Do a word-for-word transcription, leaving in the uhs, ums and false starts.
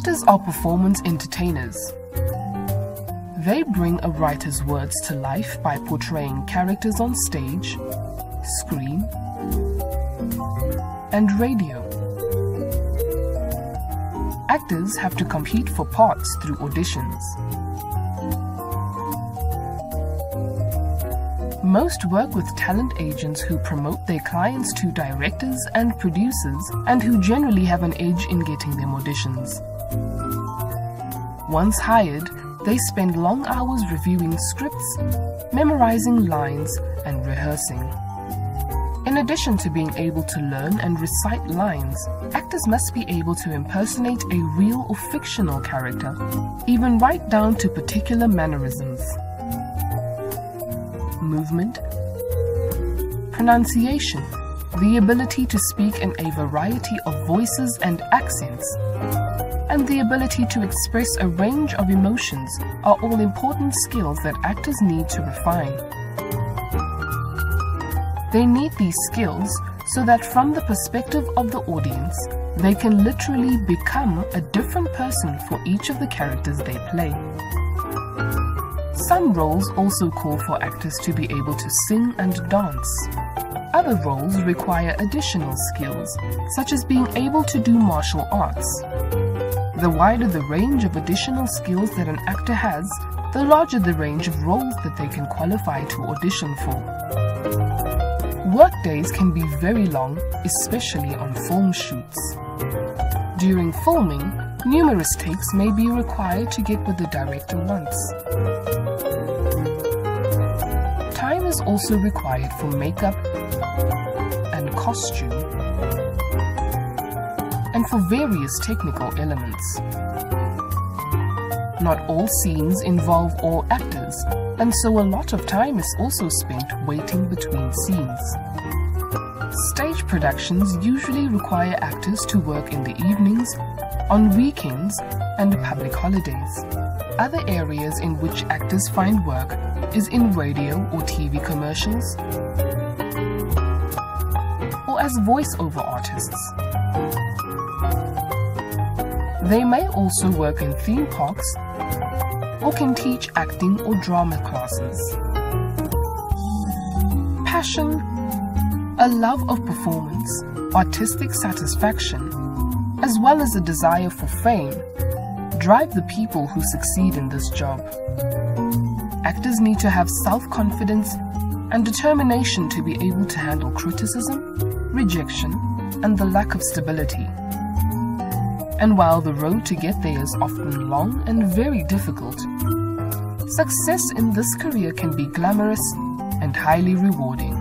Actors are performance entertainers. They bring a writer's words to life by portraying characters on stage, screen, and radio. Actors have to compete for parts through auditions. Most work with talent agents who promote their clients to directors and producers and who generally have an edge in getting them auditions. Once hired, they spend long hours reviewing scripts, memorizing lines, and rehearsing. In addition to being able to learn and recite lines, actors must be able to impersonate a real or fictional character, even right down to particular mannerisms. Movement, pronunciation, the ability to speak in a variety of voices and accents, and the ability to express a range of emotions are all important skills that actors need to refine. They need these skills so that from the perspective of the audience, they can literally become a different person for each of the characters they play. Some roles also call for actors to be able to sing and dance. Other roles require additional skills, such as being able to do martial arts. The wider the range of additional skills that an actor has, the larger the range of roles that they can qualify to audition for. Work days can be very long, especially on film shoots. During filming, numerous takes may be required to get what the director wants. Time is also required for makeup and costume, and for various technical elements. Not all scenes involve all actors, and so a lot of time is also spent waiting between scenes. Stage productions usually require actors to work in the evenings, on weekends, and public holidays. Other areas in which actors find work is in radio or T V commercials, or as voice-over artists. They may also work in theme parks or can teach acting or drama classes. Passion, a love of performance, artistic satisfaction, as well as a desire for fame, drive the people who succeed in this job. Actors need to have self-confidence and determination to be able to handle criticism, rejection, and the lack of stability. And while the road to get there is often long and very difficult, success in this career can be glamorous and highly rewarding.